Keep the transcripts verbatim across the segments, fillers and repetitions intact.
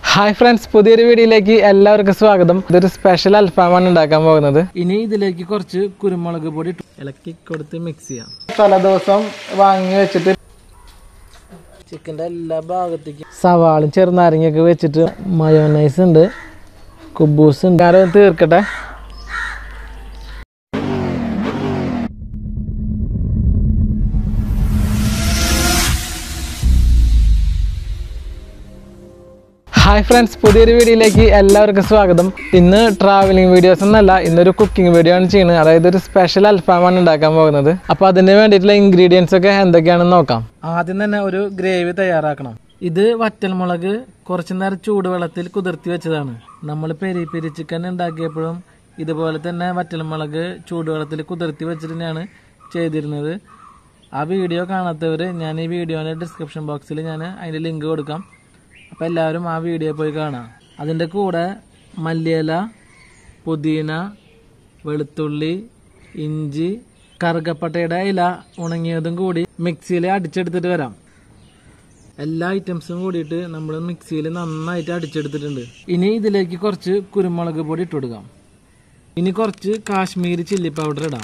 Hi friends, പുതിയൊരു വീഡിയോയിലേക്ക് എല്ലാവർക്കും സ്വാഗതം. ഇതൊരു സ്പെഷ്യൽ അൽഫാമാണ് ഉണ്ടാക്കാൻ പോകുന്നത്. ഇനി ഇതിലേക്ക് കുറച്ച് കുരുമുളക് പൊടി ഇളക്കി കൊടുത്ത് മിക്സ് ചെയ്യാം. തലേദിവസം വാങ്ങി വെച്ചിട്ട് ചിക്കൻ്റെ എല്ലാ ഭാഗത്തേക്കും സവാളയും ചെറുനാരങ്ങയൊക്കെ വെച്ചിട്ട് മയോനൈസ് ഉണ്ട്, കുബൂസ് ഉണ്ട്. ആരും തീർക്കട്ടെ. ഹായ് ഫ്രണ്ട്സ്, പുതിയൊരു വീഡിയോയിലേക്ക് എല്ലാവർക്കും സ്വാഗതം. ഇന്ന് ട്രാവലിംഗ് വീഡിയോസ് എന്നല്ല, ഇന്നൊരു കുക്കിംഗ് വീഡിയോ ആണ് ചെയ്യുന്നത്. അതായത് ഒരു സ്പെഷ്യൽ അൽഫാമാണ് ഉണ്ടാക്കാൻ പോകുന്നത്. അപ്പോൾ അതിന് വേണ്ടിയിട്ടുള്ള ഇൻഗ്രീഡിയൻസ് ഒക്കെ എന്തൊക്കെയാണെന്ന് നോക്കാം. ആദ്യം തന്നെ ഒരു ഗ്രേവി തയ്യാറാക്കണം. ഇത് വറ്റൽമുളക് കുറച്ചു നേരം ചൂടുവെള്ളത്തിൽ കുതിർത്തി വെച്ചതാണ്. നമ്മൾ പെരി പെരി ചിക്കൻ ഉണ്ടാക്കിയപ്പോഴും ഇതുപോലെ തന്നെ വറ്റൽമുളക് ചൂടുവെള്ളത്തിൽ കുതിർത്തി വെച്ചിട്ട് തന്നെയാണ് ചെയ്തിരുന്നത്. ആ വീഡിയോ കാണാത്തവർ ഞാൻ ഈ വീഡിയോയുടെ ഡിസ്ക്രിപ്ഷൻ ബോക്സിൽ ഞാൻ അതിൻ്റെ ലിങ്ക് കൊടുക്കാം. അപ്പോൾ എല്ലാവരും ആ വീഡിയോ പോയി കാണാം. അതിൻ്റെ കൂടെ മല്ലിയില, പുതിന, വെളുത്തുള്ളി, ഇഞ്ചി, കറുകപ്പട്ടയുടെ ഇല ഉണങ്ങിയതും കൂടി മിക്സിയിൽ അടിച്ചെടുത്തിട്ട് വരാം. എല്ലാ ഐറ്റംസും കൂടിയിട്ട് നമ്മൾ മിക്സിയിൽ നന്നായിട്ട് അടിച്ചെടുത്തിട്ടുണ്ട്. ഇനി ഇതിലേക്ക് കുറച്ച് കുരുമുളക് പൊടി ഇട്ട് കൊടുക്കാം. ഇനി കുറച്ച് കാശ്മീരി ചില്ലി പൗഡർ ഇടാം.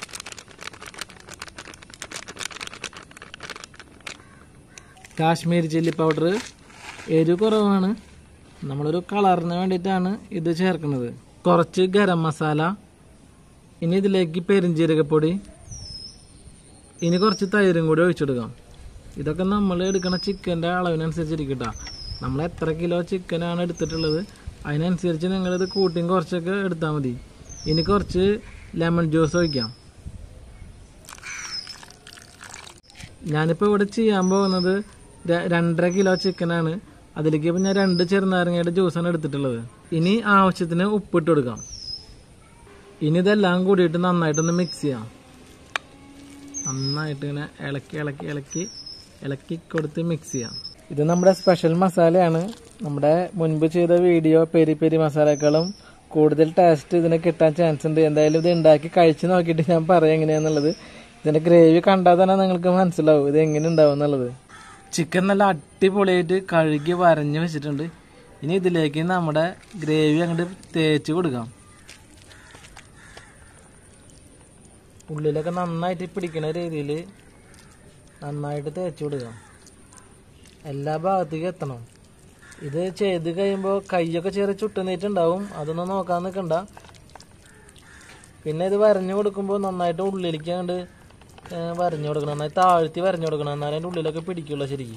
കാശ്മീരി ചില്ലി പൗഡർ എരിവ് കുറവാണ്, നമ്മളൊരു കളറിന് വേണ്ടിയിട്ടാണ് ഇത് ചേർക്കുന്നത്. കുറച്ച് ഗരം മസാല, ഇനി ഇതിലേക്ക് പെരിഞ്ജീരകപ്പൊടി, ഇനി കുറച്ച് തൈരും കൂടി ഒഴിച്ചെടുക്കാം. ഇതൊക്കെ നമ്മൾ എടുക്കുന്ന ചിക്കൻ്റെ അളവിനനുസരിച്ചിരിക്കട്ടോ. നമ്മൾ എത്ര കിലോ ചിക്കനാണ് എടുത്തിട്ടുള്ളത് അതിനനുസരിച്ച് നിങ്ങളിത് കൂട്ടിയും കുറച്ചൊക്കെ എടുത്താൽ മതി. ഇനി കുറച്ച് ലെമൺ ജ്യൂസ് ഒഴിക്കാം. ഞാനിപ്പോൾ ഇവിടെ ചെയ്യാൻ പോകുന്നത് രണ്ടര കിലോ ചിക്കനാണ്. അതിലേക്ക് ഇപ്പം ഞാൻ രണ്ട് ചെറുനാരങ്ങയുടെ ജ്യൂസാണ് എടുത്തിട്ടുള്ളത്. ഇനി ആവശ്യത്തിന് ഉപ്പിട്ട് കൊടുക്കാം. ഇനി ഇതെല്ലാം കൂടിയിട്ട് നന്നായിട്ടൊന്ന് മിക്സ് ചെയ്യാം. നന്നായിട്ട് ഇങ്ങനെ ഇളക്കി ഇളക്കി ഇളക്കി ഇളക്കി കൊടുത്ത് മിക്സ് ചെയ്യാം. ഇത് നമ്മുടെ സ്പെഷ്യൽ മസാലയാണ്. നമ്മുടെ മുൻപ് ചെയ്ത വീഡിയോ പെരി പെരി മസാലകളും കൂടുതൽ ടേസ്റ്റ് ഇതിന് കിട്ടാൻ ചാൻസ് ഉണ്ട്. എന്തായാലും ഇത് ഉണ്ടാക്കി കഴിച്ച് നോക്കിയിട്ട് ഞാൻ പറയാം എങ്ങനെയാണെന്നുള്ളത്. ഇതിൻ്റെ ഗ്രേവി കണ്ടാൽ തന്നെ നിങ്ങൾക്ക് മനസ്സിലാവും ഇത് എങ്ങനെ ഉണ്ടാവും എന്നുള്ളത്. ചിക്കൻ നല്ല അടിപൊളിയായിട്ട് കഴുകി വരഞ്ഞ് വെച്ചിട്ടുണ്ട്. ഇനി ഇതിലേക്ക് നമ്മുടെ ഗ്രേവി അങ്ങോട്ട് തേച്ച് കൊടുക്കാം. ഉള്ളിലൊക്കെ നന്നായിട്ട് പിടിക്കുന്ന രീതിയിൽ നന്നായിട്ട് തേച്ച് കൊടുക്കാം. എല്ലാ ഭാഗത്തേക്കും എത്തണം. ഇത് ചെയ്ത് കഴിയുമ്പോൾ കൈയൊക്കെ ചെറിയ ചുട്ടുനീറ്റുണ്ടാവും, അതൊന്നും നോക്കാൻ നിൽക്കണ്ട. പിന്നെ ഇത് വരഞ്ഞു കൊടുക്കുമ്പോൾ നന്നായിട്ട് ഉള്ളിലേക്ക് അങ്ങോട്ട് വരഞ്ഞു കൊടുക്കണം. നന്നായി താഴ്ത്തി വരഞ്ഞു കൊടുക്കണം, എന്നാലും അതിൻ്റെ ഉള്ളിലൊക്കെ പിടിക്കുള്ളൂ. ശരിക്കും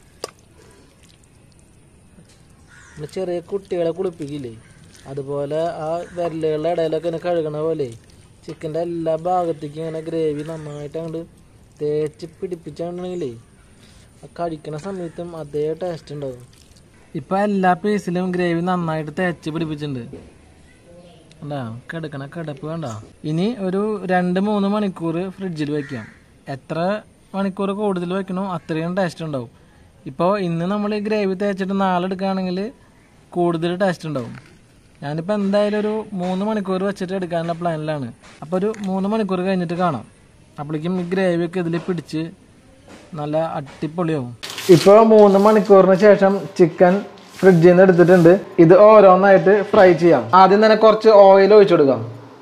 നമ്മൾ ചെറിയ കുട്ടികളെ കുളിപ്പിക്കില്ലേ, അതുപോലെ ആ വിരലുകളുടെ ഇടയിലൊക്കെ ഇങ്ങനെ കഴുകണ പോലെ ചിക്കൻ്റെ എല്ലാ ഭാഗത്തേക്കും ഇങ്ങനെ ഗ്രേവി നന്നായിട്ട് അങ്ങോട്ട് തേച്ച് പിടിപ്പിച്ചാണെങ്കിലേ ആ കഴിക്കണ സമയത്തും അതേ ടേസ്റ്റ് ഉണ്ടാവും. ഇപ്പം എല്ലാ പീസിലും ഗ്രേവി നന്നായിട്ട് തേച്ച് പിടിപ്പിച്ചിട്ടുണ്ട്. ഉണ്ടാ കിടക്കണ കിടപ്പ് വേണ്ട. ഇനി ഒരു രണ്ട് മൂന്ന് മണിക്കൂർ ഫ്രിഡ്ജിൽ വയ്ക്കാം. എത്ര മണിക്കൂർ കൂടുതൽ വയ്ക്കണോ അത്രയും ടേസ്റ്റ് ഉണ്ടാവും. ഇപ്പോൾ ഇന്ന് നമ്മൾ ഈ ഗ്രേവി തേച്ചിട്ട് നാളെ എടുക്കുകയാണെങ്കിൽ കൂടുതൽ ടേസ്റ്റ് ഉണ്ടാവും. ഞാനിപ്പോൾ എന്തായാലും ഒരു മൂന്ന് മണിക്കൂർ വെച്ചിട്ട് എടുക്കാനുള്ള പ്ലാനിലാണ്. അപ്പോൾ ഒരു മൂന്ന് മണിക്കൂർ കഴിഞ്ഞിട്ട് കാണാം. അപ്പോഴേക്കും ഈ ഗ്രേവിയൊക്കെ ഇതിൽ പിടിച്ച് നല്ല അടിപൊളിയാവും. ഇപ്പോൾ മൂന്ന് മണിക്കൂറിന് ശേഷം ചിക്കൻ ഫ്രിഡ്ജിൽ നിന്ന് എടുത്തിട്ടുണ്ട്. ഇത് ഓരോന്നായിട്ട് ഫ്രൈ ചെയ്യാം. ആദ്യം തന്നെ കുറച്ച് ഓയിൽ ഒഴിച്ചു കൊടുക്കാം.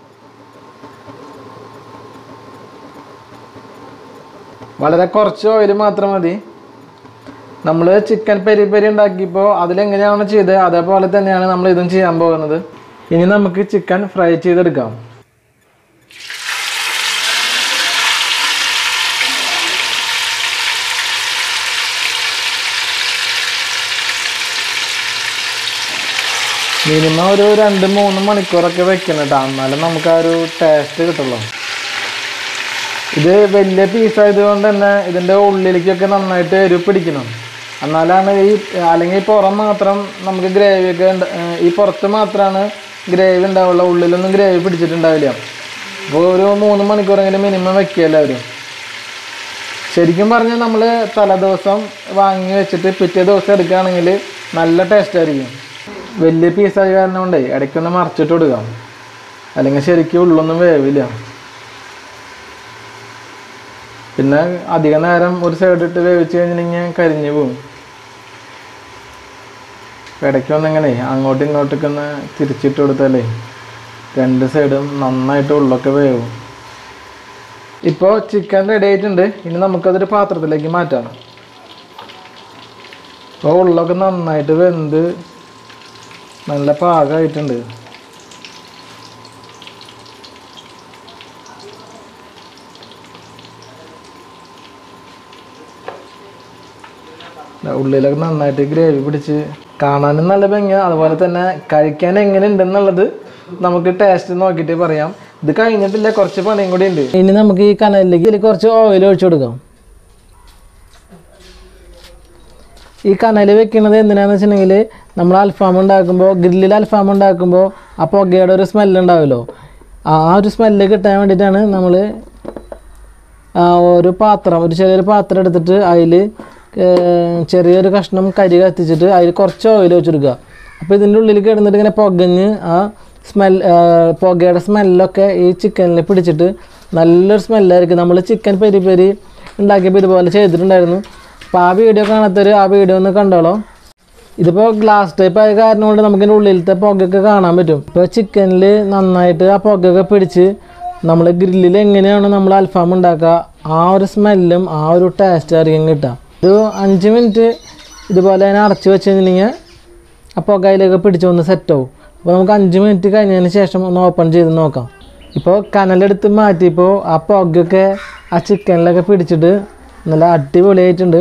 വളരെ കുറച്ച് ഓയിൽ മാത്രം മതി. നമ്മൾ ചിക്കൻ പെരി പെരി ഉണ്ടാക്കിയപ്പോൾ അതിലെങ്ങനെയാണ് ചെയ്തത് അതേപോലെ തന്നെയാണ് നമ്മൾ ഇതും ചെയ്യാൻ പോകുന്നത്. ഇനി നമുക്ക് ചിക്കൻ ഫ്രൈ ചെയ്തെടുക്കാം. മിനിമം ഒരു രണ്ട് മൂന്ന് മണിക്കൂറൊക്കെ വെക്കണം കേട്ടോ, എന്നാലും നമുക്ക് ആ ഒരു ടേസ്റ്റ് കിട്ടുള്ളൂ. ഇത് വലിയ പീസായതുകൊണ്ട് തന്നെ ഇതിൻ്റെ ഉള്ളിലേക്കൊക്കെ നന്നായിട്ട് എരിവ് പിടിക്കണം. എന്നാലാണ് ഈ അല്ലെങ്കിൽ ഈ പുറം മാത്രം നമുക്ക് ഗ്രേവിയൊക്കെ ഈ പുറത്ത് മാത്രമാണ് ഗ്രേവി ഉണ്ടാവുള്ളൂ, ഉള്ളിലൊന്നും ഗ്രേവി പിടിച്ചിട്ടുണ്ടാവില്ല. അപ്പോൾ ഒരു മൂന്ന് മണിക്കൂറെങ്കിലും മിനിമം വെക്കുക എല്ലാവരും. ശരിക്കും പറഞ്ഞാൽ നമ്മൾ തലേദിവസം വാങ്ങി വെച്ചിട്ട് പിറ്റേ ദിവസം എടുക്കുകയാണെങ്കിൽ നല്ല ടേസ്റ്റ് ആയിരിക്കും. വലിയ പീസായ കാരണം കൊണ്ടേ ഇടയ്ക്കൊന്ന് മറിച്ചിട്ട് കൊടുക്കാം, അല്ലെങ്കിൽ ശരിക്കും ഉള്ളൊന്നും വേവില്ല. പിന്നെ അധിക നേരം ഒരു സൈഡിട്ട് വേവിച്ച് കഴിഞ്ഞിട്ടുണ്ടെങ്കിൽ കരിഞ്ഞു പോകും. ഇടയ്ക്ക് വന്നിങ്ങനെ അങ്ങോട്ടും ഇങ്ങോട്ടൊക്കെ ഒന്ന് തിരിച്ചിട്ട് കൊടുത്താലേ രണ്ട് സൈഡും നന്നായിട്ട് ഉള്ളൊക്കെ വേവും. ഇപ്പോൾ ചിക്കൻ റെഡി ആയിട്ടുണ്ട്. ഇനി നമുക്കതൊരു പാത്രത്തിലേക്ക് മാറ്റാം. ഇപ്പോൾ ഉള്ളൊക്കെ നന്നായിട്ട് വെന്ത് നല്ല പാകമായിട്ടുണ്ട്. ഉള്ളിലൊക്കെ നന്നായിട്ട് ഗ്രേവി പിടിച്ച് കാണാനും നല്ല ഭംഗിയാണ്. അതുപോലെ തന്നെ കഴിക്കാൻ എങ്ങനെ ഉണ്ടെന്നുള്ളത് നമുക്ക് ടേസ്റ്റ് നോക്കിയിട്ട് പറയാം. ഇത് കഴിഞ്ഞിട്ടില്ല, കുറച്ച് പണിയും കൂടി ഉണ്ട്. ഇനി നമുക്ക് ഈ കനലിലേക്ക് ഇതിൽ കുറച്ച് ഓയിൽ ഒഴിച്ചു കൊടുക്കാം. ഈ കനൽ വെക്കുന്നത് എന്തിനാണെന്ന് വെച്ചിട്ടുണ്ടെങ്കിൽ നമ്മൾ അൽഫാം ഉണ്ടാക്കുമ്പോൾ, ഗ്രില്ലിൽ അൽഫാം ഉണ്ടാക്കുമ്പോൾ ആ പുകയുടെ ഒരു സ്മെല്ലുണ്ടാവുമല്ലോ, ആ ഒരു സ്മെല്ല് കിട്ടാൻ വേണ്ടിയിട്ടാണ് നമ്മൾ ഒരു പാത്രം ഒരു ചെറിയൊരു പാത്രം എടുത്തിട്ട് അതിൽ ചെറിയൊരു കഷ്ണം കരി കത്തിച്ചിട്ട് അതിൽ കുറച്ച് ഓയിൽ വെച്ചെടുക്കുക. അപ്പോൾ ഇതിൻ്റെ ഉള്ളിൽ കിടന്നിട്ട് ഇങ്ങനെ പുകഞ്ഞ് ആ സ്മെൽ പുകയുടെ സ്മെല്ലൊക്കെ ഈ ചിക്കനിൽ പിടിച്ചിട്ട് നല്ലൊരു സ്മെല്ലായിരിക്കും. നമ്മൾ ചിക്കൻ പെരി പെരി ഉണ്ടാക്കിയപ്പോൾ ഇതുപോലെ ചെയ്തിട്ടുണ്ടായിരുന്നു. അപ്പോൾ ആ വീഡിയോ കാണാത്തൊരു ആ വീഡിയോ ഒന്ന് കണ്ടോളൂ. ഇതിപ്പോൾ ഗ്ലാസ് ടൈപ്പ് ആയ കാരണം കൊണ്ട് നമുക്കിതിൻ്റെ ഉള്ളിലത്തെ പുകയൊക്കെ കാണാൻ പറ്റും. ഇപ്പോൾ ചിക്കനിൽ നന്നായിട്ട് ആ പുകയൊക്കെ പിടിച്ച് നമ്മൾ ഗ്രില്ലിൽ എങ്ങനെയാണ് നമ്മൾ അൽഫാം ഉണ്ടാക്കുക ആ ഒരു സ്മെല്ലും ആ ഒരു ടേസ്റ്റ് ആയിരിക്കും കിട്ടുക. ഒരു അഞ്ച് മിനിറ്റ് ഇതുപോലെ തന്നെ അടച്ച് വെച്ച് കഴിഞ്ഞിട്ടുണ്ടെങ്കിൽ ആ പുകയിലൊക്കെ പിടിച്ചൊന്ന് സെറ്റാവും. അപ്പോൾ നമുക്ക് അഞ്ച് മിനിറ്റ് കഴിഞ്ഞതിന് ശേഷം ഒന്ന് ഓപ്പൺ ചെയ്ത് നോക്കാം. ഇപ്പോൾ കനലെടുത്ത് മാറ്റിയപ്പോൾ ആ പുകയൊക്കെ ആ ചിക്കനിലൊക്കെ പിടിച്ചിട്ട് നല്ല അടിപൊളിയായിട്ടുണ്ട്.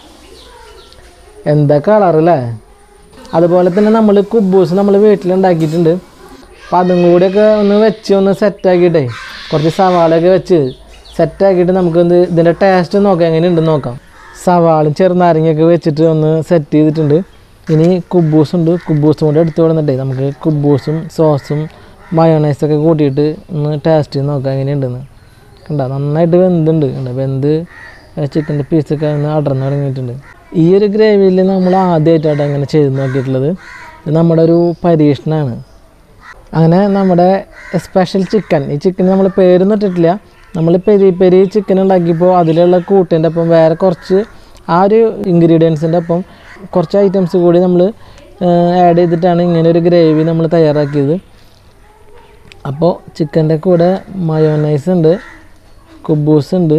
എന്താ കളറല്ലേ. അതുപോലെ തന്നെ നമ്മൾ കുബൂസ് നമ്മൾ വീട്ടിലുണ്ടാക്കിയിട്ടുണ്ട്. അപ്പോൾ അതും കൂടെയൊക്കെ ഒന്ന് വെച്ച് ഒന്ന് സെറ്റാക്കിയിട്ടേ കുറച്ച് സവാളയൊക്കെ വെച്ച് സെറ്റാക്കിയിട്ട് നമുക്കൊന്ന് ഇതിൻ്റെ ടേസ്റ്റ് നോക്കാം, എങ്ങനെ ഉണ്ടെന്ന് നോക്കാം. സവാളും ചെറുനാരങ്ങയൊക്കെ വെച്ചിട്ട് ഒന്ന് സെറ്റ് ചെയ്തിട്ടുണ്ട്. ഇനി കുബൂസുണ്ട്, കുബൂസും കൂടെ എടുത്ത് കൊടുത്തിട്ടേ നമുക്ക് കുബൂസും സോസും മയോണൈസൊക്കെ കൂട്ടിയിട്ട് ഒന്ന് ടേസ്റ്റ് ചെയ്ത് നോക്കാം എങ്ങനെയുണ്ടെന്ന്. കണ്ടോ നന്നായിട്ട് വെന്തുണ്ട്. കണ്ടോ വെന്ത് ചിക്കൻ്റെ പീസൊക്കെ ഒന്ന് അടർന്ന് തുടങ്ങിയിട്ടുണ്ട്. ഈ ഒരു ഗ്രേവിയിൽ നമ്മൾ ആദ്യമായിട്ടാണ് അങ്ങനെ ചെയ്ത് നോക്കിയിട്ടുള്ളത്. ഇത് നമ്മുടെ ഒരു പരീക്ഷണമാണ്. അങ്ങനെ നമ്മുടെ സ്പെഷ്യൽ ചിക്കൻ, ഈ ചിക്കൻ നമ്മൾ പേരൊന്നും ഇട്ടിട്ടില്ല, നമ്മൾ പെരി പെരി ചിക്കൻ ഉണ്ടാക്കിയപ്പോൾ അതിലുള്ള കൂട്ടിൻ്റെ ഒപ്പം വേറെ കുറച്ച് ആ ഒരു ഇൻഗ്രീഡിയൻസിൻ്റെ ഒപ്പം കുറച്ച് ഐറ്റംസ് കൂടി നമ്മൾ ആഡ് ചെയ്തിട്ടാണ് ഇങ്ങനെ ഒരു ഗ്രേവി നമ്മൾ തയ്യാറാക്കിയത്. അപ്പോൾ ചിക്കൻ്റെ കൂടെ മയോണൈസ് ഉണ്ട്, കുബൂസ് ഉണ്ട്,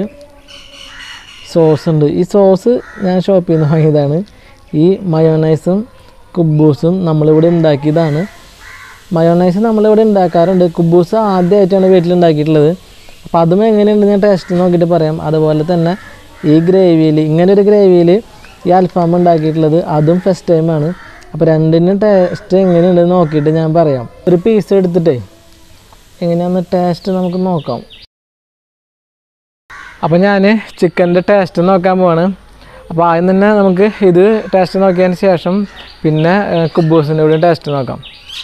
സോസ് ഉണ്ട്. ഈ സോസ് ഞാൻ ഷോപ്പിൽ നിന്ന് വാങ്ങിയതാണ്. ഈ മയോണൈസും കുബൂസും നമ്മളിവിടെ ഉണ്ടാക്കിയതാണ്. മയോണൈസ് നമ്മളിവിടെ ഉണ്ടാക്കാറുണ്ട്, കുബൂസ് ആദ്യമായിട്ടാണ് വീട്ടിലുണ്ടാക്കിയിട്ടുള്ളത്. അപ്പോൾ അതും എങ്ങനെയുണ്ട് ഞാൻ ടേസ്റ്റ് നോക്കിയിട്ട് പറയാം. അതുപോലെ തന്നെ ഈ ഗ്രേവിയിൽ ഇങ്ങനൊരു ഗ്രേവിയിൽ ഈ അൽഫാം ഉണ്ടാക്കിയിട്ടുള്ളത് അതും ഫസ്റ്റ് ടൈമാണ്. അപ്പോൾ രണ്ടിനും ടേസ്റ്റ് എങ്ങനെയുണ്ടെന്ന് നോക്കിയിട്ട് ഞാൻ പറയാം. ഒരു പീസ് എടുത്തിട്ടേ എങ്ങനെയാണെന്ന് ടേസ്റ്റ് നമുക്ക് നോക്കാം. അപ്പോൾ ഞാൻ ചിക്കൻ്റെ ടേസ്റ്റ് നോക്കാൻ പോവാണ്. അപ്പോൾ ആദ്യം തന്നെ നമുക്ക് ഇത് ടേസ്റ്റ് നോക്കിയതിന് ശേഷം പിന്നെ കുബൂസിൻ്റെ കൂടെ ടേസ്റ്റ് നോക്കാം.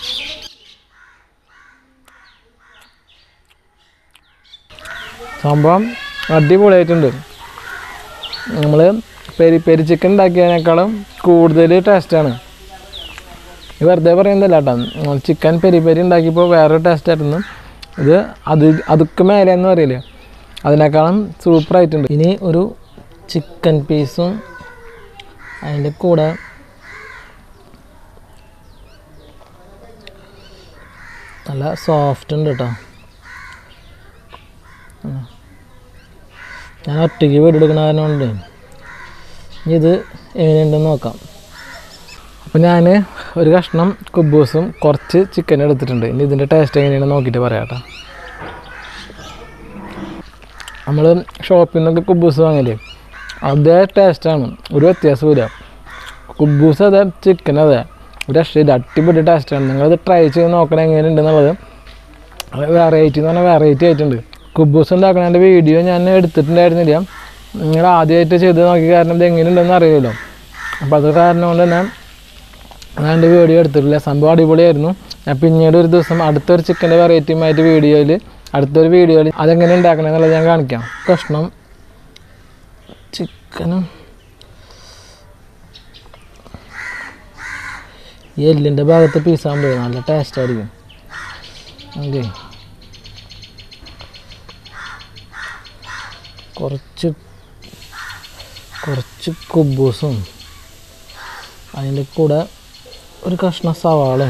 സംഭവം അടിപൊളിയായിട്ടുണ്ട്. നമ്മൾ പെരി പെരി ചിക്കൻ ഉണ്ടാക്കിയതിനേക്കാളും കൂടുതൽ ടേസ്റ്റാണ്. ഇത് വെറുതെ പറയുന്നില്ല കേട്ടോ, ചിക്കൻ പെരി പെരി ഉണ്ടാക്കിയപ്പോൾ വേറൊരു ടേസ്റ്റായിരുന്നു. ഇത് അത് അതൊക്കെ മേലെ എന്ന് പറയില്ലേ, അതിനേക്കാളും സൂപ്പറായിട്ടുണ്ട്. ഇനി ഒരു ചിക്കൻ പീസും അതിൻ്റെ കൂടെ നല്ല സോഫ്റ്റ് ഉണ്ട് കേട്ടോ. ഞാൻ ഒറ്റയ്ക്ക് വീടെടുക്കണ കാരണം കൊണ്ട് ഇത് എങ്ങനെയുണ്ടെന്ന് നോക്കാം. അപ്പോൾ ഞാൻ ഒരു കഷ്ണം കുബൂസും കുറച്ച് ചിക്കനും എടുത്തിട്ടുണ്ട്. ഇനി ഇതിൻ്റെ ടേസ്റ്റ് എങ്ങനെയാണെന്ന് നോക്കിയിട്ട് പറയാം കേട്ടോ. നമ്മൾ ഷോപ്പിൽ നിന്നൊക്കെ കുബൂസ് വാങ്ങില്ലേ, അതേ ടേസ്റ്റാണ്, ഒരു വ്യത്യാസമില്ല. കുബൂസ് അതെ, ചിക്കൻ അതെ, ഒരു രക്ഷയില്ല, അടിപൊളി ടേസ്റ്റാണ്. നിങ്ങളത് ട്രൈ ചെയ്ത് നോക്കണം എങ്ങനെയുണ്ടെന്നുള്ളത്. അത് വെറൈറ്റി എന്ന് പറഞ്ഞാൽ വെറൈറ്റി ആയിട്ടുണ്ട്. കുബൂസ് ഉണ്ടാക്കണതിൻ്റെ വീഡിയോ ഞാൻ എടുത്തിട്ടുണ്ടായിരുന്നില്ല, നിങ്ങൾ ആദ്യമായിട്ട് ചെയ്ത് നോക്കിയ കാരണം ഇത് എങ്ങനെയുണ്ടെന്ന് അറിയില്ലല്ലോ. അപ്പോൾ അത് കാരണം കൊണ്ട് തന്നെ ഞാൻ എൻ്റെ വീഡിയോ എടുത്തിട്ടില്ല. സംഭവം അടിപൊളിയായിരുന്നു. ഞാൻ പിന്നീട് ഒരു ദിവസം അടുത്തൊരു ചിക്കൻ്റെ വെറൈറ്റിയുമായിട്ട് വീഡിയോയിൽ അടുത്തൊരു വീഡിയോയിൽ അതെങ്ങനെ ഉണ്ടാക്കണമെന്നുള്ളത് ഞാൻ കാണിക്കാം. കഷ്ണം ചിക്കനും ഈ എല്ലിൻ്റെ ഭാഗത്ത് പീസാകുമ്പോൾ നല്ല ടേസ്റ്റായിരിക്കും. ഓക്കെ, കുറച്ച് കുറച്ച് കുബൂസും അതിൻ്റെ കൂടെ ഒരു കഷ്ണം സവാള,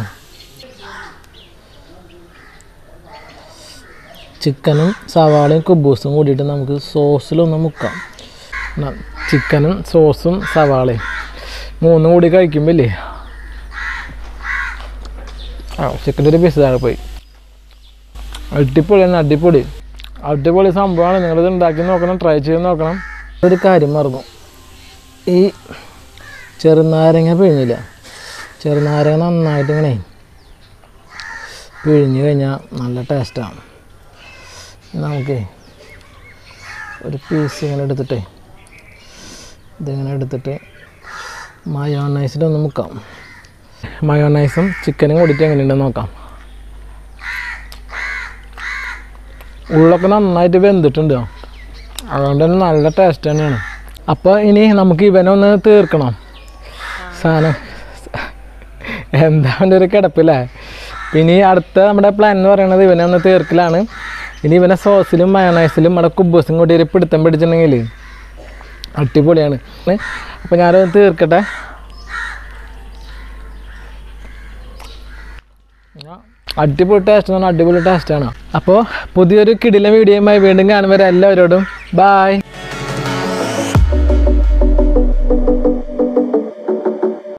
ചിക്കനും സവാളയും കുബൂസും കൂടിയിട്ട് നമുക്ക് സോസിലൊന്ന് മുക്കാം. ചിക്കനും സോസും സവാളയും മൂന്നും കൂടി കഴിക്കുമ്പോൾ ഇല്ലേ, ആ ചിക്കൻ്റെ ഒരു പീസ് താഴെ പോയി. അടിപൊളി തന്നെ, അടിപൊളി അടിപൊളി സംഭവമാണ്. നിങ്ങളിത് ഉണ്ടാക്കി നോക്കണം, ട്രൈ ചെയ്ത് നോക്കണം. ഒരു കാര്യം മറന്നു, ഈ ചെറുനാരങ്ങ പിഴിഞ്ഞില്ല, ചെറുനാരങ്ങ നന്നായിട്ട് ഇങ്ങനെ പിഴിഞ്ഞ് കഴിഞ്ഞാൽ നല്ല ടേസ്റ്റാണ്. നമുക്ക് ഒരു പീസ് ഇങ്ങനെ എടുത്തിട്ടേ ഇതിങ്ങനെ എടുത്തിട്ട് മയോണൈസിലൊന്ന് മുക്കാം. മയോണൈസും ചിക്കനും കൂടിയിട്ട് എങ്ങനെയുണ്ടെന്ന് നോക്കാം. ഉള്ളൊക്കെ നന്നായിട്ട് വെന്തിട്ടുണ്ട്, അതുകൊണ്ട് തന്നെ നല്ല ടേസ്റ്റ് തന്നെയാണ്. അപ്പോൾ ഇനി നമുക്ക് ഇവനെ ഒന്ന് തീർക്കണം. സാധനം എന്താ ഒരു കിടപ്പില്ലേ. ഇനി അടുത്ത നമ്മുടെ പ്ലാൻ എന്ന് പറയുന്നത് ഇവനെ ഒന്ന് തീർക്കലാണ്. ഇനി ഇവനെ സോസിലും മയോണൈസിലും നമ്മുടെ കുബൂസും കൂടി ഒരു പിടുത്തം പിടിച്ചിട്ടുണ്ടെങ്കിൽ അടിപൊളിയാണ്. അപ്പോൾ ഞാനത് തീർക്കട്ടെ. അടിപൊളി ടേസ്റ്റ് എന്ന് പറഞ്ഞാൽ അടിപൊളി ടേസ്റ്റാണ്. അപ്പോൾ പുതിയൊരു കിടിലൻ വീഡിയോയുമായി വീണ്ടും കാണുമ്പോൾ എല്ലാവരോടും ബായ്.